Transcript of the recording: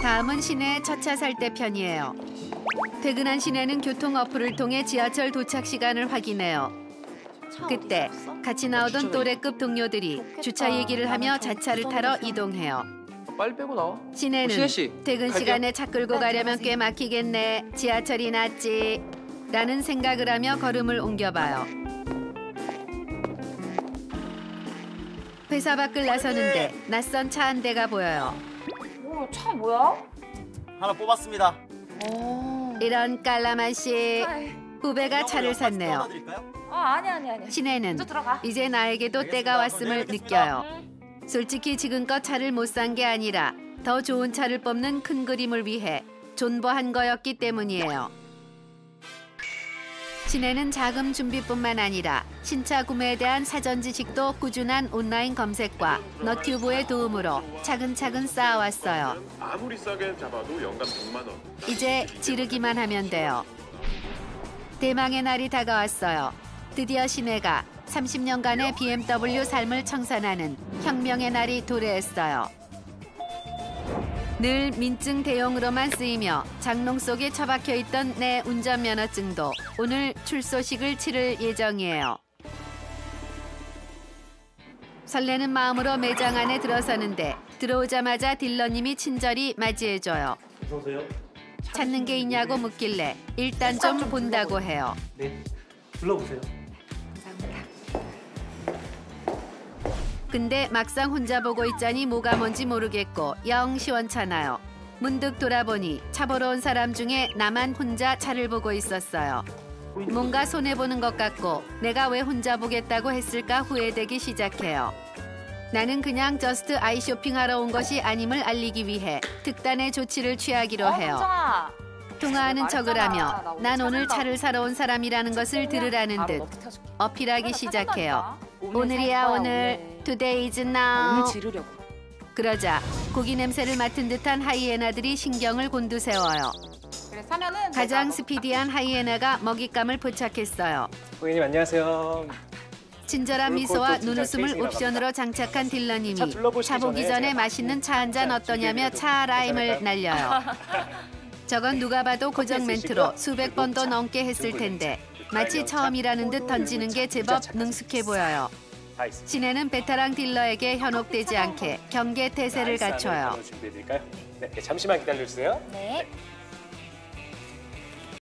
다음은 시내 첫 차 살 때 편이에요. 퇴근한 시내는 교통 어플을 통해 지하철 도착 시간을 확인해요. 그때 같이 나오던 또래급 동료들이 주차 얘기를 하며 자차를 타러 이동해요. 빨리 빼고 나와. 시내는 씨, 퇴근 갈게요. 시간에 차 끌고 가려면 꽤 막히겠네. 지하철이 낫지. 라는 생각을 하며 걸음을 옮겨봐요. 회사 밖을 나서는데 낯선 차 한 대가 보여요. 오, 차 뭐야? 하나 뽑았습니다. 이런 깔라만 씨. 후배가 차를 샀네요. 넣어드릴까요? 아니. 시내는 먼저 들어가. 이제 나에게도 때가 왔음을 느껴요. 솔직히 지금껏 차를 못 산 게 아니라 더 좋은 차를 뽑는 큰 그림을 위해 존버한 거였기 때문이에요. 시내는 자금 준비뿐만 아니라 신차 구매에 대한 사전 지식도 꾸준한 온라인 검색과 너튜브의 도움으로 차근차근 쌓아왔어요. 아무리 싸게 잡아도 연간 100만 원. 이제 지르기만 하면 돼요. 대망의 날이 다가왔어요. 드디어 시내가 30년간의 BMW 삶을 청산하는 혁명의 날이 도래했어요. 늘 민증 대용으로만 쓰이며 장롱 속에 처박혀 있던 내 운전면허증도 오늘 출소식을 치를 예정이에요. 설레는 마음으로 매장 안에 들어서는데 들어오자마자 딜러님이 친절히 맞이해줘요. 어서 오세요. 찾는 게 있냐고 묻길래 일단 좀 본다고 해요. 네, 불러보세요. 근데 막상 혼자 보고 있자니 뭐가 뭔지 모르겠고 영 시원찮아요. 문득 돌아보니 차 보러 온 사람 중에 나만 혼자 차를 보고 있었어요. 뭔가 손해보는 것 같고 내가 왜 혼자 보겠다고 했을까 후회되기 시작해요. 나는 그냥 저스트 아이 쇼핑하러 온 것이 아님을 알리기 위해 특단의 조치를 취하기로 해요. 현정아. 통화하는 척을 하며 난 오늘 차를 사러 온 사람이라는 것을 들으라는 바로 듯 너프 켜줄게. 어필하기 시작해요. 오늘 오늘이야 살 거야, 오늘. Today is 오늘 now. 지르려고. 그러자 고기 냄새를 맡은 듯한 하이에나들이 신경을 곤두세워요. 그래 사면은 가장 내가 스피디한 하이에나가 먹잇감을 포착했어요. 고객님 안녕하세요. 친절한 미소와 그것도 진짜 눈웃음을 케이스인가 옵션으로 장착한 딜러님이 차 둘러보시기 차 보기 전에 전에 제가 맛있는 차 한 잔 자, 어떠냐며 준비해드려도 차 라임을 괜찮을까요? 날려요. 저건 누가 봐도 고정 멘트로 쓰시고요. 수백 번도 넘게 했을 텐데 마치 처음이라는 듯 던지는 게 제법 능숙해 보여요. 다 있습니다. 시내는 베테랑 딜러에게 현혹되지 않게 경계 태세를 갖춰요. 준비해드릴까요? 네, 잠시만 기다려주세요. 네.